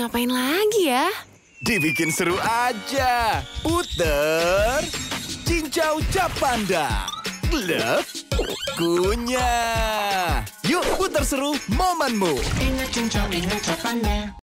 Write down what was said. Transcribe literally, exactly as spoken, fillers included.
ngapain lagi ya? Dibikin seru aja. Puter, cincau Japanda. Glep, kunyah. Yuk puter seru momenmu. Ingat cincau, ingat Japanda.